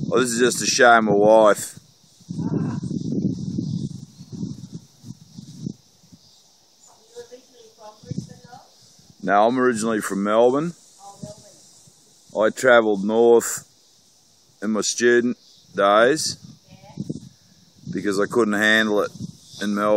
Well, this is just to show my wife. No, I'm originally from Melbourne. I travelled north in my student days because I couldn't handle it in Melbourne.